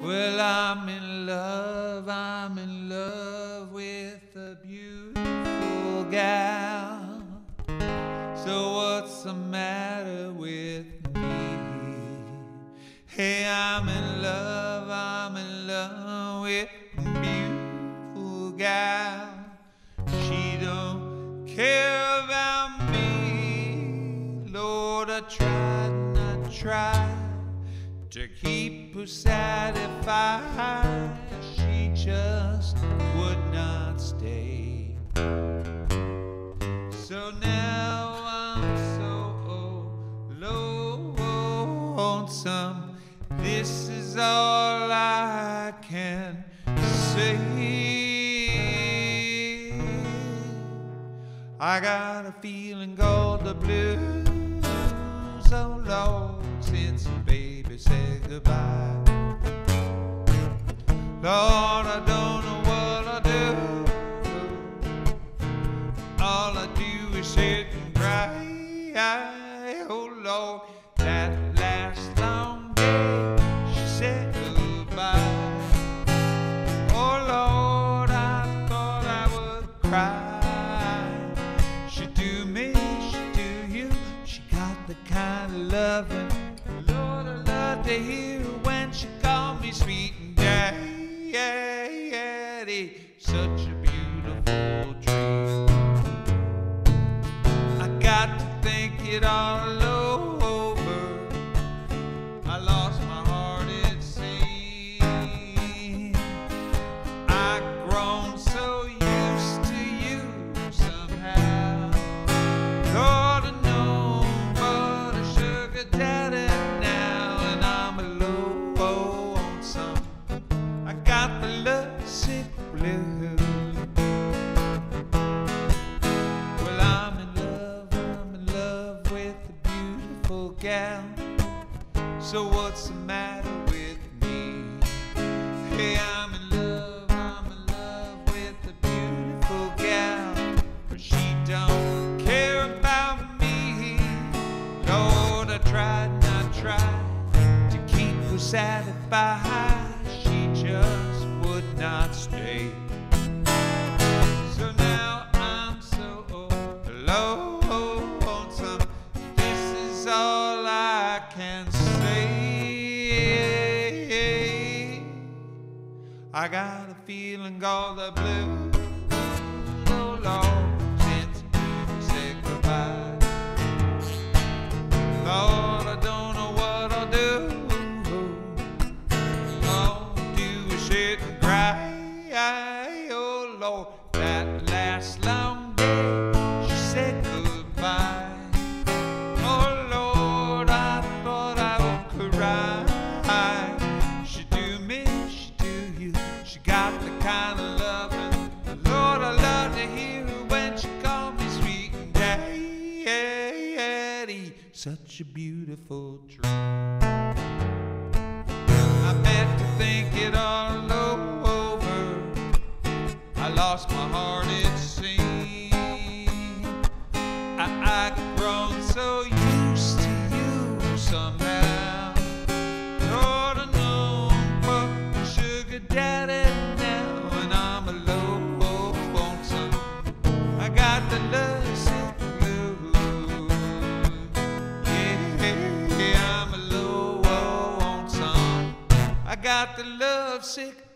Well, I'm in love with a beautiful gal. So what's the matter with me? Hey, I'm in love with a beautiful gal. She don't care about me. Lord, I tried and I tried to keep her satisfied. She just would not stay. So now I'm so lonesome. This is all I can say. I got a feeling called the blues. So Lord, since baby said goodbye. Lord, I don't know what I do. All I do is sit and cry. Oh Lord, that last long day she said goodbye. Oh Lord, I thought I would cry. She do me, she do you. She got the kind of loving, Lord, I love to hear when she called me sweet and daddy. Such a beautiful dream. I got to think it all over. I lost my heart, it seems. I've grown so used to you somehow. Lord, I know but a sugar daddy now, and I'm lonesome. I got the lovesick blues. Well, I'm in love with a beautiful gal. So what's the matter with me? Hey, I'm in love with a beautiful gal, but she don't care about me. Lord, I tried and I tried to keep her satisfied. She just would not stay. So now I'm so lonesome. This is all I can say. I got a feeling called the blues. Oh Lord, since you said goodbye. Lord, I don't know what I'll do. All I do is sit and cry. Oh Lord, that last long day she said goodbye. Oh Lord, I thought I would cry. She do me, she do you. She got the kind of loving, Lord, I love to hear her when she called me sweet and daddy. Such a beautiful dream. I meant to think it all over. I lost my heart, it seemed. I've grown so used to you somehow. Lord, I know but a sugar daddy now, and I'm lonesome. I got the lovesick blues. Yeah, I'm lonesome. I got the lovesick